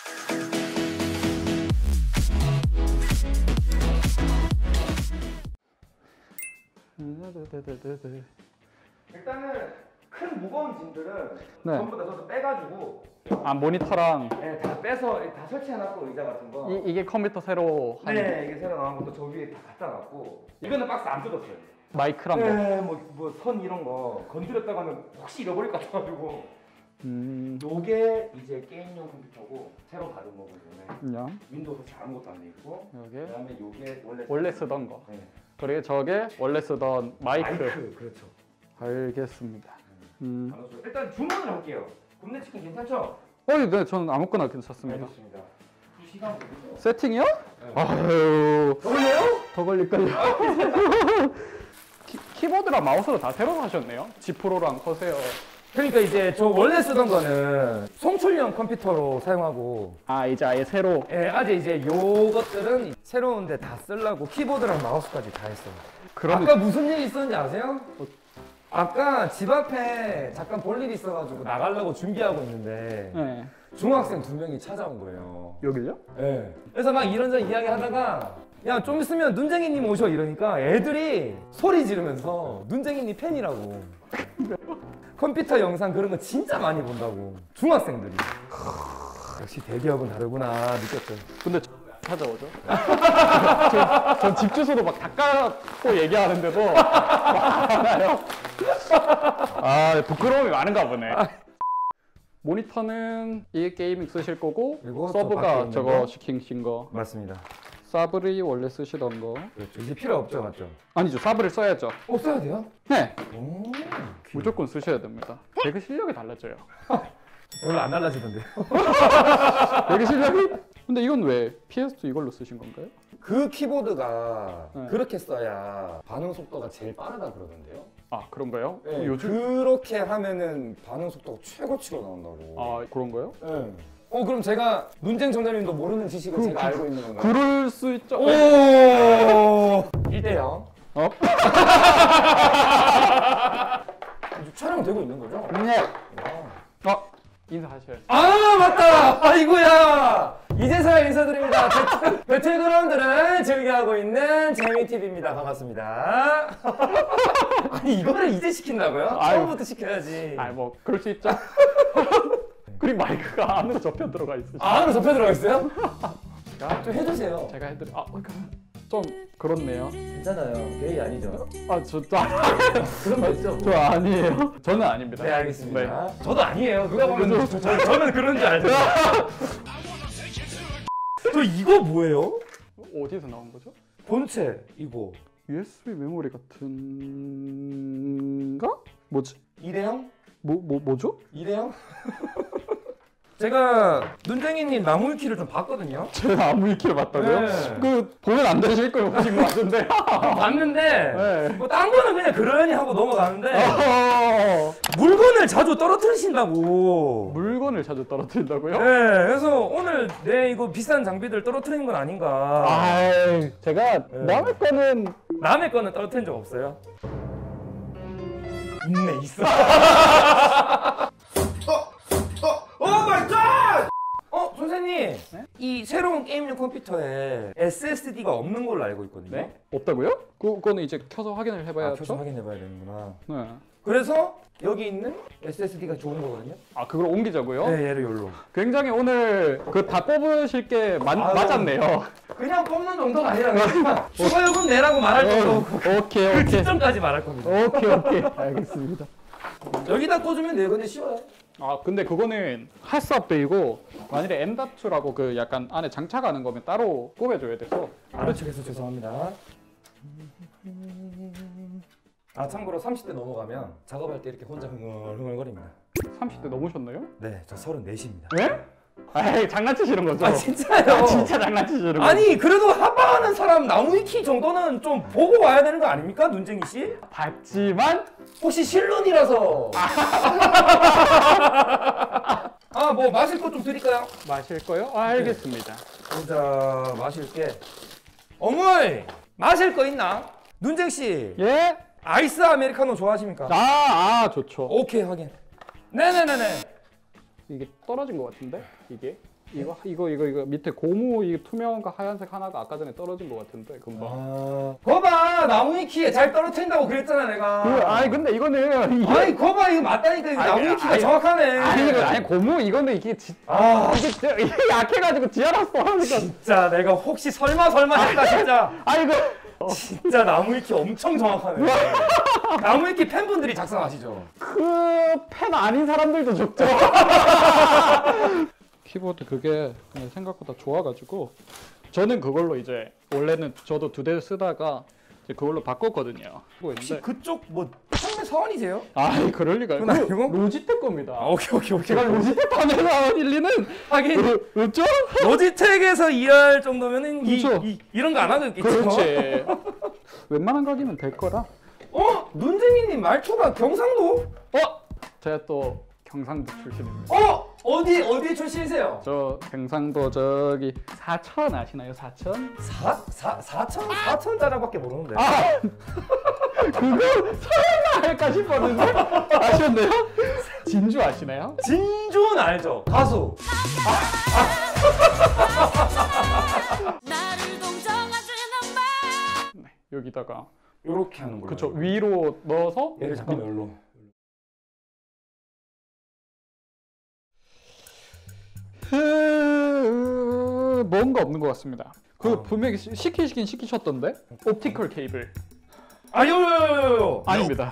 일단은 큰 무거운 짐들은 네. 전부 다 저도 빼가지고 아, 모니터랑 네, 다 빼서 다 설치해놨고 의자 같은 거. 이게 컴퓨터 새로 한 네, 이게 새로 나온 것도 저 위에 다 갖다 놨고. 이거는 박스 안 뜯었어요. 마이크랑 거. 네, 뭐 선 이런 거 건드렸다가 하면 혹시 잃어버릴 것 같아가지고. 요게 이제 게임용 컴퓨터고 새로 받은 거고 이거는 윈도우 설치 아무것도 안 돼 있고. 여기 그다음에 요게 원래 쓰던 거. 네. 그리고 저게 원래 쓰던 마이크. 그렇죠. 알겠습니다. 일단 주문을 할게요. 굽네 치킨 괜찮죠? 네, 저는 아무거나 괜찮습니다. 알겠습니다. 그 시간 걸리죠? 세팅이요? 네. 아유, 더 걸려요? 더 걸릴걸요. 키보드랑 마우스도 다 새로 사셨네요. G 프로랑 커세어. 그러니까 이제 저 원래 쓰던 거는 송출형 컴퓨터로 사용하고 아, 이제 아예 새로. 예, 아직 이제 요것들은 새로운데 다 쓰려고 키보드랑 마우스까지 다 했어요. 아까 무슨 일이 있었는지 아세요? 아까 집 앞에 잠깐 볼 일이 있어가지고 나가려고 준비하고 있는데 네. 중학생 2명이 찾아온 거예요. 여기요? 네. 그래서 막 이런저런 이야기 하다가 야, 좀 있으면 눈쟁이님 오셔 이러니까 애들이 소리 지르면서 눈쟁이님 팬이라고. 컴퓨터 영상 그런 거 진짜 많이 본다고. 중학생들이. 역시 대기업은 다르구나 느꼈죠. 근데 찾아오죠? 전 집 주소도 막 닦아고 얘기하는데도 많아요. 아, 부끄러움이 많은가 보네. 모니터는 이 게이밍 쓰실 거고 서브가 저거 시키신 거. 맞습니다. 사브리 원래 쓰시던 거. 그렇죠. 이제 필요 없죠, 맞죠? 아니죠, 사브를 써야죠. 써야 돼요? 네. 오, 무조건 쓰셔야 됩니다. 배그 실력이 달라져요. 별로 안 달라지던데요. 배그 실력이? 근데 이건 왜 PS2 이걸로 쓰신 건가요? 그 키보드가 네. 그렇게 써야 반응 속도가 제일 빠르다 그러던데요. 아, 그런가요? 네, 요즘 그렇게 하면은 반응 속도가 최고치로 나온다고. 아, 그런가요? 네. 그럼 제가 문쟁 정장님도 모르는 지식을 제가 알고 있는 건가요? 그럴 수 있죠. 오! 1대0. 촬영되고 있는 거죠? 네. 인사하셔야죠. 아, 맞다! 아이고야! 이제서야 인사드립니다. 배틀그라운드를 즐겨하고 있는 재미TV입니다. 반갑습니다. 아니, 이거를 이제 시킨다고요? 처음부터 시켜야지. 뭐 그럴 수 있죠. 그리고 마이크가 안으로 접혀 들어가 있으시죠. 안으로 접혀 들어가 있어요? 좀 해주세요. 제가 해드려. 좀 그렇네요. 괜찮아요. 게이 아니죠? 저 그런 거 있죠? 저 아니에요. 저는 아닙니다. 네, 알겠습니다. 네. 저도 아니에요. 누가 보면 저는 그런 줄 알죠. 저 이거 뭐예요? 어디서 나온 거죠? 본체 이거 USB 메모리 같은가? 뭐지? 일회용? 뭐죠? 일회용? 제가 눈쟁이님 나무위키를 좀 봤거든요. 제가 아무 위키를 봤다고요? 네. 그 보면 안 되실 거예요, 보신 것 같은데. 봤는데 네. 뭐 딴 거는 그냥 그러니 하고 넘어가는데 물건을 자주 떨어뜨리신다고. 물건을 자주 떨어뜨린다고요? 네, 그래서 오늘 내 이거 비싼 장비들 떨어뜨리는 건 아닌가. 제가 남의 거는 남의 거는 떨어뜨린 적 없어요? 있네, 있어. 오 마이 갓! 선생님. 네? 이 새로운 게임용 컴퓨터에 SSD가 없는 걸로 알고 있거든요. 네? 없다고요? 그거는 이제 켜서 확인을 해봐야죠. 켜서 확인해봐야 되는구나. 네. 그래서 여기 있는 SSD가 좋은 거거든요. 그걸 옮기자고요? 네, 얘를 여기로. 굉장히 오늘 그 다 뽑으실 게 맞았네요. 그냥 뽑는 정도가 아니라 그냥 추가요금 내라고 말할 정도. 오케이. 그 기점까지 말할 겁니다. 오케이. 알겠습니다. 여기다 꽂으면 돼요. 근데 쉬워요. 근데 그거는 핫스업데이고 만일에 M.2라고 그 약간 안에 장착하는 거면 따로 꼽아줘야 돼서. 그래서 죄송합니다. 참고로 30대 넘어가면 작업할 때 이렇게 혼자 흥얼흥얼거립니다. 30대 넘으셨나요? 네, 저 34입니다. 네? 장난치시는 거죠? 진짜요? 진짜 장난치시는 거죠? 아니, 그래도 합방하는 사람 나무위키 정도는 좀 보고 와야 되는 거 아닙니까? 눈쟁이 씨? 봤지만 혹시 실눈이라서. 뭐 마실 거 좀 드릴까요? 마실 거요? 알겠습니다. 자, 마실게. 어머니, 마실 거 있나? 눈쟁 씨. 예? 아이스 아메리카노 좋아하십니까? 좋죠. 오케이, 확인. 네네네네. 이게 떨어진 것 같은데? 이게? 이거 밑에 고무 이 투명한 하얀색 하나가 아까 전에 떨어진 것 같은데 금방. 거봐 나무위키에 잘 떨어뜨린다고 그랬잖아 내가. 아니 근데 이거는 아니 거봐 이거 맞다니까 이거 나무위키가 정확하네. 아니 고무 이거는 이게 이게 약해가지고 지어놨어 하니까. 진짜 내가 혹시 설마 했다 진짜. 아니 이거 진짜 나무위키 엄청 정확하네. 나무위키 팬분들이 작성하시죠. 그 팬 아닌 사람들도 적죠. 키보드 그게 그냥 생각보다 좋아가지고 저는 그걸로 이제 원래는 저도 2대 쓰다가 이제 그걸로 바꿨거든요. 혹시 그쪽 뭐 판매 사원이세요? 아이 그럴 리가요. 그건 아니고? 로지텍 겁니다. 오케이. 제가 로지텍 판매 사원 일리는 하긴 그렇죠? 로지텍에서 일할 정도면은 그렇죠. 이런 거 안 하고 있겠죠. 그렇지. 웬만한 가기는 될 거라. 눈쟁이님 말투가 경상도? 제가 또 경상도 출신입니다. 어디 출신이세요? 저 경상도 저기 사천 아시나요? 사천? 사천 자락밖에 모르는데. 그거 설마 할까 싶었는데 아셨네요? 진주 아시나요? 진주는 알죠. 가수. 나를 동정하지는 마. 네, 여기다가 요렇게 하는 걸로. 그쵸 위로 넣어서 얘를 잠깐 열로. 뭔가 없는 것 같습니다. 분명히 시키셨던데? 옵티컬 케이블. 요요요요. 아닙니다.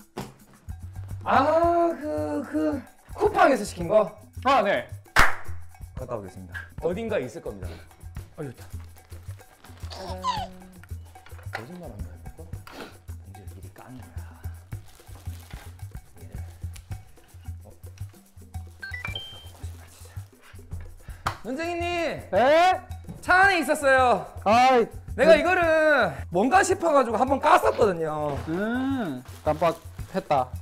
그 쿠팡에서 시킨 거? 네. 갔다 오겠습니다. 어딘가 있을 겁니다. 여기 있다. 거짓말한 거야 이거? 이제 미리 까는 거야. 얘를 거짓말 진짜. 눈쟁이님 에? 차 안에 있었어요. 내가 이거를 뭔가 싶어가지고 한번 깠었거든요. 깜빡했다.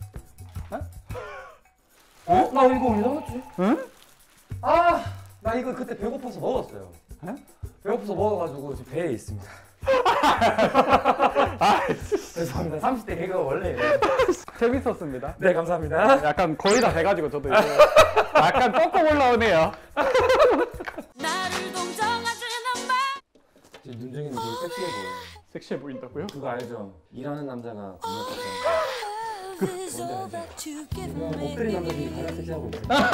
나 이거 왜 넣었지? 응? 나 이거 그때 배고파서 먹었어요. 배고파서 먹어가지고 지금 배에 있습니다. 죄송합니다. 30대 개그가 원래 이래요. 재밌었습니다. 네, 감사합니다. 약간 거의 다 돼가지고 저도 이제 약간 꺾어 올라오네요. 나를 동정하지는 마. 눈쟁이는 되게 섹시해 보여요. 섹시해 보인다고요? 그거 알죠? 일하는 남자가 건너뛰는 Is all that you give 못 때린 남자들이 가장 섹시하고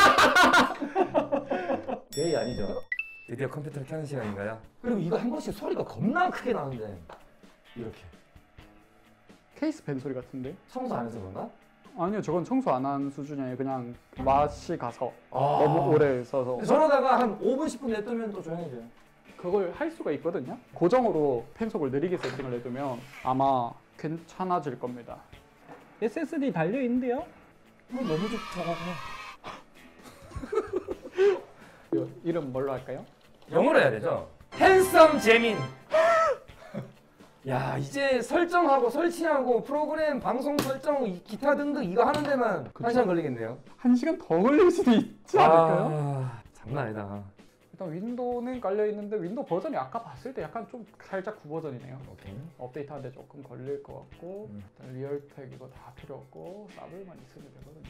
게이 아니죠? 드디어 컴퓨터를 켜는 시간인가요? 그리고 이거 한 번씩 소리가 겁나 크게 나는데 이렇게 케이스 벤 소리 같은데? 청소 안 해서 그런가? 아니요, 저건 청소 안 한 수준이 아니에요. 그냥 맛이 가서 너무 오래 써서. 저러다가 한 5분 10분 냅두면 또 조용해져요. 그걸 할 수가 있거든요. 고정으로 팬속을 느리게 세팅을 해두면 아마 괜찮아질 겁니다. SSD 달려 있는데요? 너무 좋다. 이름 뭘로 할까요? 영어로 해야 되죠? 핸섬 재민. 야, 이제 설정하고 설치하고 프로그램 방송 설정 기타 등등 이거 하는 데만 1시간 걸리겠네요. 1시간 더 걸릴 수도 있지 않을까요? 장난 아니다. 일단 윈도우는 깔려 있는데 윈도우 버전이 아까 봤을 때 약간 좀 살짝 구버전이네요. 오케이. 업데이트하는데 조금 걸릴 것 같고 일단 리얼텍 이거 다 필요 없고 사블만 있으면 되거든요.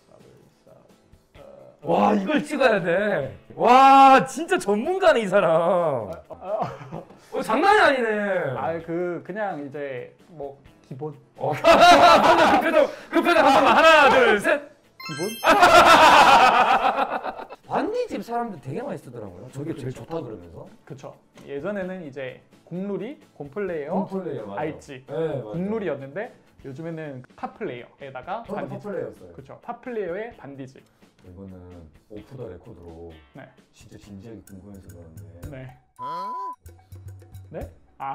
와, 이걸 찍어야 돼. 와, 진짜 전문가네 이 사람. 장난이 아니네. 그냥 이제 뭐 기본. 그 표정 한번 하나 둘 셋. 기본? 반디집 사람들 되게 많이 쓰더라고요. 저게 제일 좋다 그러면서. 그쵸. 예전에는 이제 국룰이 곰플레이어, 맞아. 알지. 네, 맞아. 국룰이었는데 요즘에는 탑플레이어에다가 저도 탑플레이어였어요. 그쵸. 탑플레이어에 반디지. 이거는 오프 더 레코드로 네. 진짜 진지하게 궁금해서 그러는데. 네. 네?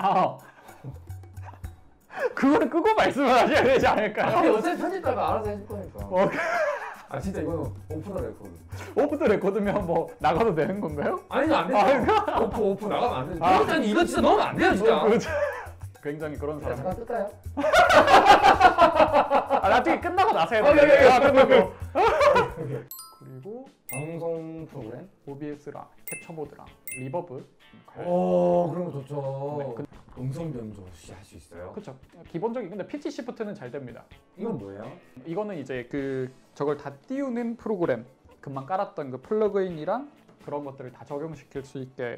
그걸 끄고 말씀을 하셔야 되지 않을까요? 어차피 편집자가 알아서 해줄 거니까. 진짜 이거는 오프 더 레코드. 오프 더 레코드면 뭐 나가도 되는 건가요? 아니죠, 안 되죠. 오프 나가면 안 되죠. 편집자님 이거 진짜 넣으면 안 돼요, 진짜. 굉장히 그런 사람. 잠깐 끌까요? 나중에 끝나고 나서 해야 돼. 그리고 방송 프로그램? OBS랑 캡처보드랑 리버브. 그런 거 좋죠. 네, 음성 변조 할 수 있어요? 그렇죠. 기본적인 근데 PT 시프트는 잘 됩니다. 이건 뭐예요? 이거는 이제 저걸 다 띄우는 프로그램. 금방 깔았던 그 플러그인이랑 그런 것들을 다 적용시킬 수 있게.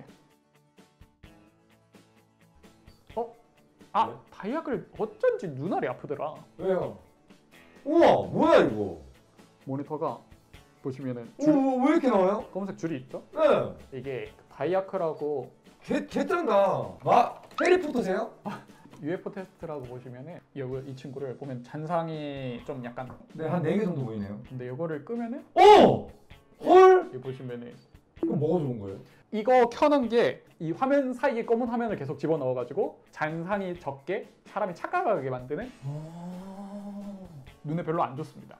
왜? 다이아글 어쩐지 눈알이 아프더라. 왜요? 우와 뭐야 이거? 모니터가 보시면은 오왜 이렇게 나와요? 검은색 줄이 있죠? 네. 이게 다이아크라고 개 쩐다. 해리포터세요? UFO 테스트라고 보시면은 이 친구를 보면 잔상이 좀 약간 네, 한 4개 정도 보이네요. 근데 이거를 끄면은 오! 헐? 여기 보시면은 그럼 뭐가 좋은 거예요? 이거 켜는 게 이 화면 사이에 검은 화면을 계속 집어넣어가지고 잔상이 적게 사람이 착각하게 만드는 눈에 별로 안 좋습니다.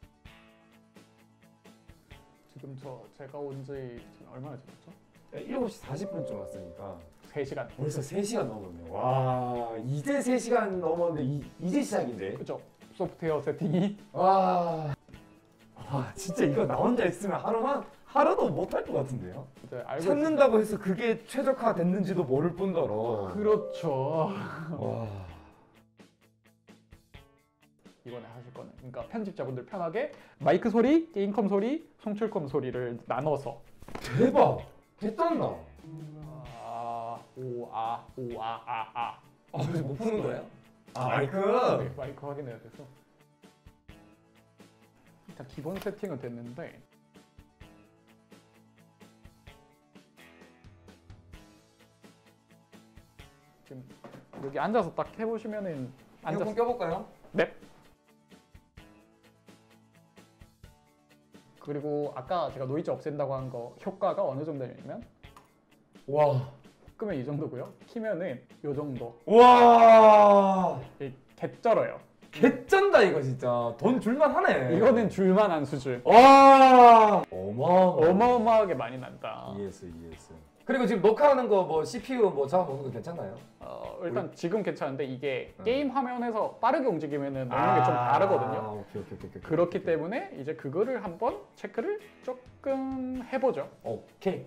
지금 제가 온 지 얼마나 지났죠? 7시 40분쯤 왔으니까 3시간. 벌써 3시간 넘었네요. 와, 이제 3시간 넘었는데 이제 시작인데. 그죠? 소프트웨어 세팅이 와, 진짜 이거 나 혼자 있으면 하루도 못 할 것 같은데요? 이제 알고 찾는다고 해서 그게 최적화됐는지도 모를 뿐더러. 그렇죠. 와. 이번에 하실 거는 그러니까 편집자분들 편하게 마이크 소리, 게임컴 소리, 송출컴 소리를 나눠서 대박! 개쩐다. 오아아아 그래서 못 푸는 거예요? 마이크! 네, 마이크 확인해야 돼서 일단 기본 세팅은 됐는데 지금 여기 앉아서 딱 해보시면은 이어폰 껴볼까요? 네. 그리고 아까 제가 노이즈 없앤다고 한 거 효과가 어느 정도냐면 와. 끄면 이 정도고요. 키면은 이 정도. 와. 개쩔어요. 개쩐다 이거 진짜. 돈 줄만 하네. 이거는 줄만한 수준. 와. 어마어마. 어마어마하게 많이 난다. ES. 그리고 지금 녹화하는 거 뭐 CPU 뭐 잡아먹는 거 괜찮나요? 일단 지금 괜찮은데 이게 게임 화면에서 빠르게 움직이면은 먹는 게 좀 다르거든요. 오케이. 그렇기 때문에 이제 그거를 한번 체크를 조금 해보죠. 오케이.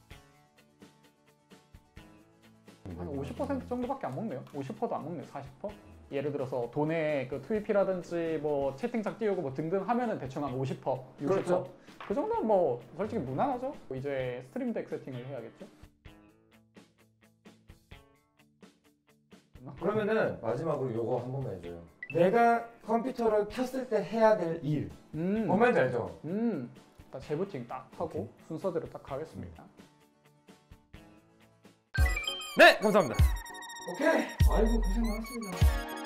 한 50% 정도밖에 안 먹네요. 50%도 안 먹네요. 40%? 예를 들어서 돈에 그 투입이라든지 뭐 채팅창 띄우고 뭐 등등 하면은 대충 한 50%, 60%. 그렇죠. 그 정도는 뭐 솔직히 무난하죠. 이제 스트림 덱 세팅을 해야겠죠. 그러면은 마지막으로 요거 한 번만 해줘요. 내가 컴퓨터를 켰을 때 해야 될 일. 뭔 말인지 알죠? 일단 재부팅 딱 하고 오케이. 순서대로 딱 가겠습니다. 네, 감사합니다. 오케이. 아이고 고생 많았습니다.